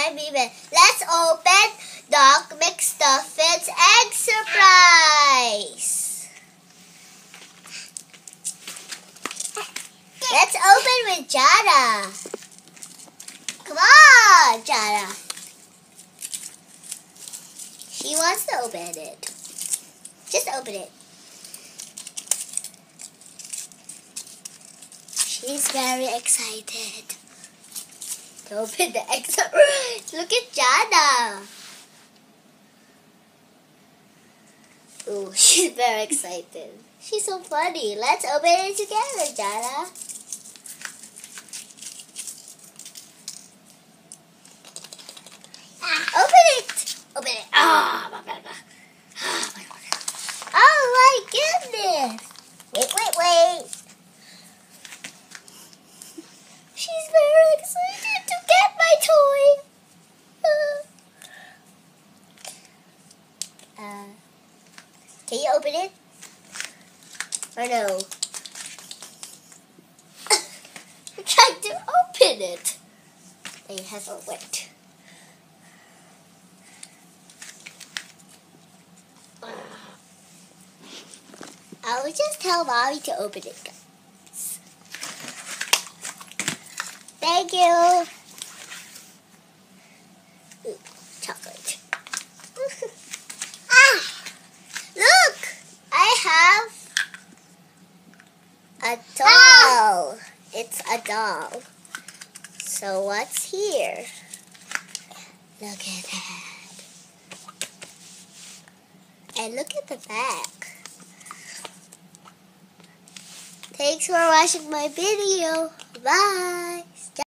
I'm Vivian. Let's open Doc McStuffins Egg Surprise. Let's open with Jada. Come on, Jada. She wants to open it. Just open it. She's very excited to open the egg surprise. Look at Jada. Ooh, she's very excited. She's so funny. Let's open it together, Jada. Open it! Open it! Oh my goodness! Wait. She's very excited to get my toy. Can you open it? Or no? I'm trying to open it. They have a wet. I will just tell Mommy to open it, guys. Thank you. Ooh, chocolate. Look! I have a doll. It's a doll. So what's here? Look at that. And look at the back. Thanks for watching my video. Bye.